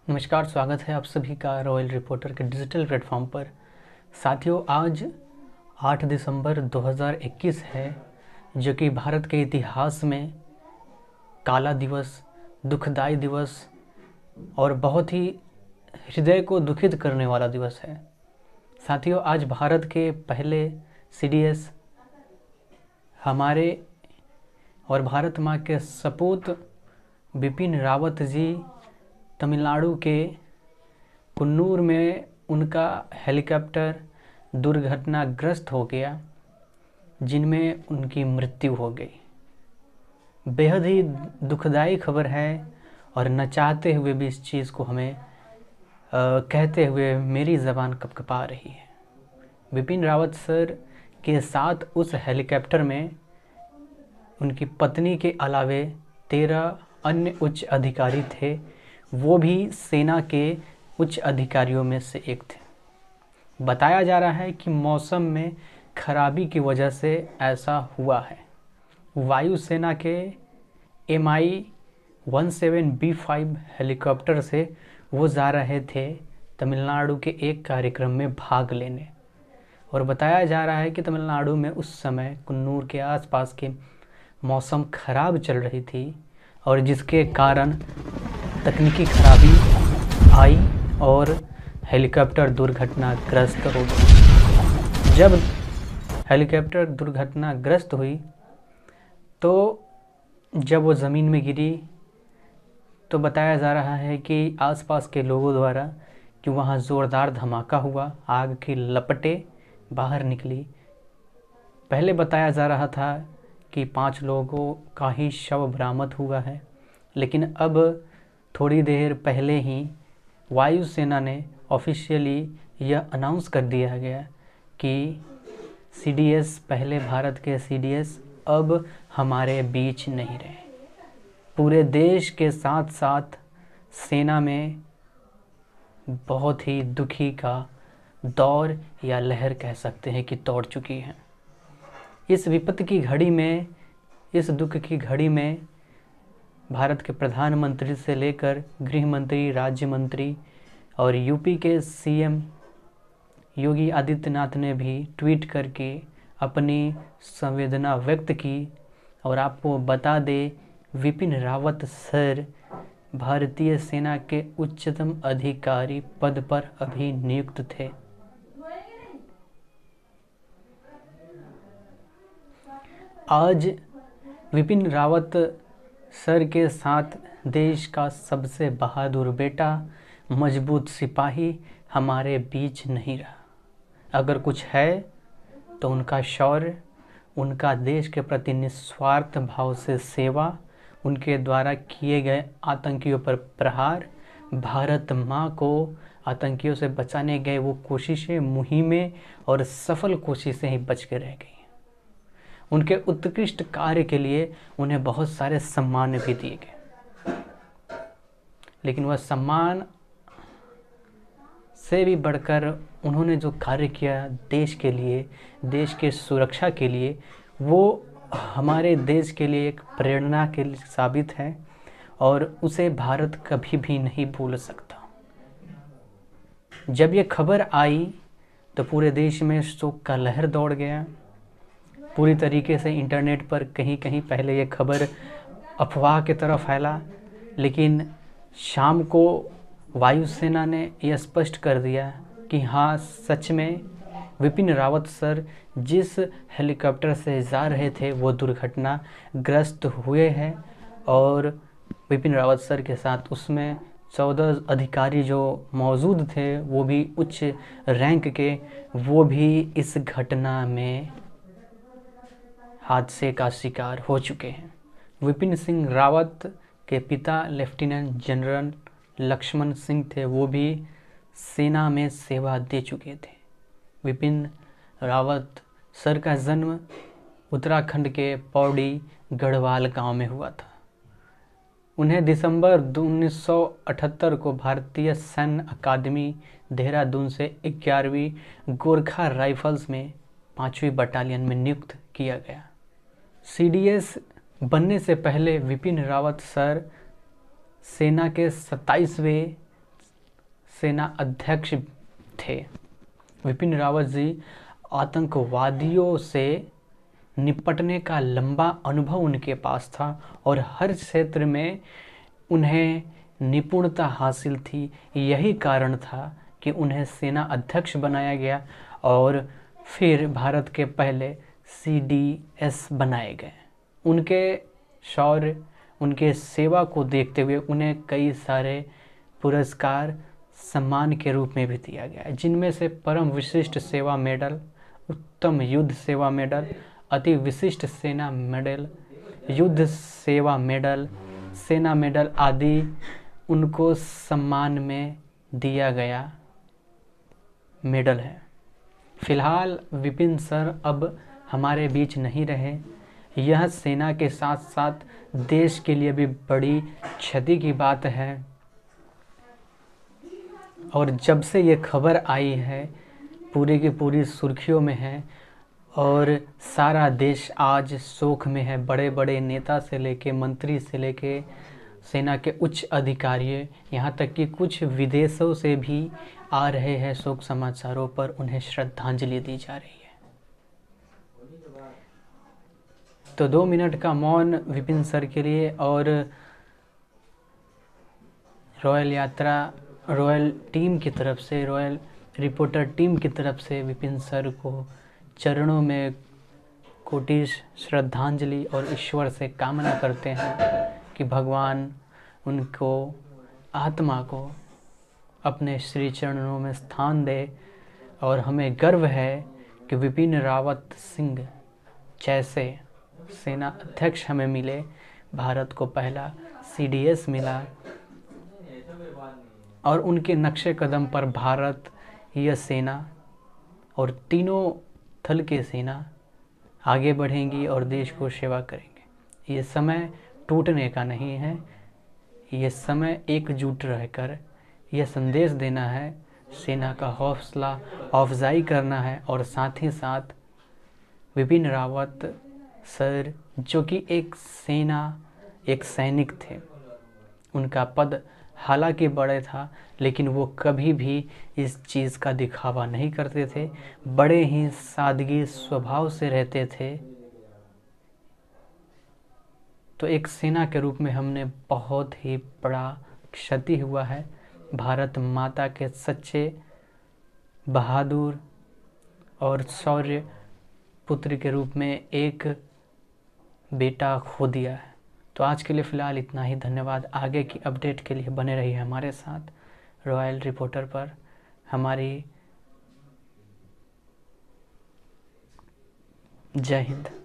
नमस्कार, स्वागत है आप सभी का रॉयल रिपोर्टर के डिजिटल प्लेटफॉर्म पर। साथियों, आज 8 दिसंबर 2021 है, जो कि भारत के इतिहास में काला दिवस, दुखदाई दिवस और बहुत ही हृदय को दुखित करने वाला दिवस है। साथियों, आज भारत के पहले सीडीएस हमारे और भारत माँ के सपूत बिपिन रावत जी तमिलनाडु के कुन्नूर में उनका हेलीकॉप्टर दुर्घटनाग्रस्त हो गया, जिनमें उनकी मृत्यु हो गई। बेहद ही दुखदाई खबर है और न चाहते हुए भी इस चीज़ को हमें कहते हुए मेरी ज़बान कँपकँपा रही है। बिपिन रावत सर के साथ उस हेलीकॉप्टर में उनकी पत्नी के अलावे 13 अन्य उच्च अधिकारी थे, वो भी सेना के उच्च अधिकारियों में से एक थे। बताया जा रहा है कि मौसम में खराबी की वजह से ऐसा हुआ है। वायुसेना के Mi-17B5 हेलीकॉप्टर से वो जा रहे थे तमिलनाडु के एक कार्यक्रम में भाग लेने, और बताया जा रहा है कि तमिलनाडु में उस समय कुन्नूर के आसपास के मौसम खराब चल रही थी, और जिसके कारण तकनीकी खराबी आई और हेलीकॉप्टर दुर्घटनाग्रस्त हो गई। जब हेलीकॉप्टर दुर्घटनाग्रस्त हुई तो जब वो ज़मीन में गिरी तो बताया जा रहा है कि आसपास के लोगों द्वारा कि वहाँ ज़ोरदार धमाका हुआ, आग की लपटें बाहर निकली। पहले बताया जा रहा था कि 5 लोगों का ही शव बरामद हुआ है, लेकिन अब थोड़ी देर पहले ही वायुसेना ने ऑफिशियली यह अनाउंस कर दिया गया कि सीडीएस, पहले भारत के सीडीएस अब हमारे बीच नहीं रहे। पूरे देश के साथ साथ सेना में बहुत ही दुखी का दौर या लहर कह सकते हैं कि दौड़ चुकी है। इस विपत्ति की घड़ी में, इस दुख की घड़ी में भारत के प्रधानमंत्री से लेकर गृह मंत्री, राज्य मंत्री और यूपी के सीएम योगी आदित्यनाथ ने भी ट्वीट करके अपनी संवेदना व्यक्त की। और आपको बता दें, बिपिन रावत सर भारतीय सेना के उच्चतम अधिकारी पद पर अभी नियुक्त थे। आज बिपिन रावत सर के साथ देश का सबसे बहादुर बेटा, मजबूत सिपाही हमारे बीच नहीं रहा। अगर कुछ है तो उनका शौर्य, उनका देश के प्रति निस्वार्थ भाव से सेवा, उनके द्वारा किए गए आतंकियों पर प्रहार, भारत माँ को आतंकियों से बचाने गए वो कोशिशें, मुहिमें और सफल कोशिशें ही बच के रह गई। उनके उत्कृष्ट कार्य के लिए उन्हें बहुत सारे सम्मान भी दिए गए, लेकिन वह सम्मान से भी बढ़कर उन्होंने जो कार्य किया देश के लिए, देश के सुरक्षा के लिए, वो हमारे देश के लिए एक प्रेरणा के लिए साबित है, और उसे भारत कभी भी नहीं भूल सकता। जब ये खबर आई तो पूरे देश में शोक का लहर दौड़ गया। पूरी तरीके से इंटरनेट पर कहीं कहीं पहले ये खबर अफवाह की तरह फैला, लेकिन शाम को वायुसेना ने यह स्पष्ट कर दिया कि हाँ, सच में बिपिन रावत सर जिस हेलीकॉप्टर से जा रहे थे वो दुर्घटनाग्रस्त हुए हैं, और बिपिन रावत सर के साथ उसमें 14 अधिकारी जो मौजूद थे, वो भी उच्च रैंक के, वो भी इस घटना में हादसे का शिकार हो चुके हैं। विपिन सिंह रावत के पिता लेफ्टिनेंट जनरल लक्ष्मण सिंह थे, वो भी सेना में सेवा दे चुके थे। विपिन रावत सर का जन्म उत्तराखंड के पौड़ी गढ़वाल गांव में हुआ था। उन्हें दिसंबर 1978 को भारतीय सैन्य अकादमी देहरादून से 11वीं गोरखा राइफल्स में 5वीं बटालियन में नियुक्त किया गया। सीडीएस बनने से पहले विपिन रावत सर सेना के 27वें सेना अध्यक्ष थे। विपिन रावत जी आतंकवादियों से निपटने का लंबा अनुभव उनके पास था और हर क्षेत्र में उन्हें निपुणता हासिल थी। यही कारण था कि उन्हें सेना अध्यक्ष बनाया गया और फिर भारत के पहले CDS बनाए गए। उनके शौर्य, उनके सेवा को देखते हुए उन्हें कई सारे पुरस्कार सम्मान के रूप में भी दिया गया है, जिनमें से परम विशिष्ट सेवा मेडल, उत्तम युद्ध सेवा मेडल, अति विशिष्ट सेना मेडल, युद्ध सेवा मेडल, सेना मेडल आदि उनको सम्मान में दिया गया मेडल है। फिलहाल विपिन सर अब हमारे बीच नहीं रहे। यह सेना के साथ साथ देश के लिए भी बड़ी क्षति की बात है और जब से ये खबर आई है पूरी की पूरी सुर्खियों में है और सारा देश आज शोक में है। बड़े बड़े नेता से लेके मंत्री से लेके सेना के उच्च अधिकारी, यहाँ तक कि कुछ विदेशों से भी आ रहे हैं शोक समाचारों पर, उन्हें श्रद्धांजलि दी जा रही है। तो 2 मिनट का मौन विपिन सर के लिए और रॉयल टीम की तरफ से, रॉयल रिपोर्टर टीम की तरफ से विपिन सर को चरणों में कोटि श्रद्धांजलि और ईश्वर से कामना करते हैं कि भगवान उनको आत्मा को अपने श्री चरणों में स्थान दे। और हमें गर्व है कि विपिन रावत सिंह जैसे सेना अध्यक्ष हमें मिले। भारत को पहला CDS मिला और उनके नक्शे कदम पर भारत, यह सेना और तीनों थल के सेना आगे बढ़ेंगी और देश को सेवा करेंगे। ये समय टूटने का नहीं है, ये समय एकजुट रहकर यह संदेश देना है, सेना का हौसला अफजाई करना है और साथ ही साथ विपिन रावत सर जो कि एक सैनिक थे, उनका पद हालांकि बड़े था लेकिन वो कभी भी इस चीज़ का दिखावा नहीं करते थे, बड़े ही सादगी स्वभाव से रहते थे। तो एक सेना के रूप में हमने बहुत ही बड़ा क्षति हुआ है। भारत माता के सच्चे बहादुर और शौर्य पुत्र के रूप में एक बेटा खो दिया है। तो आज के लिए फ़िलहाल इतना ही। धन्यवाद। आगे की अपडेट के लिए बने रहिए हमारे साथ रॉयल रिपोर्टर पर। हमारी जय हिंद।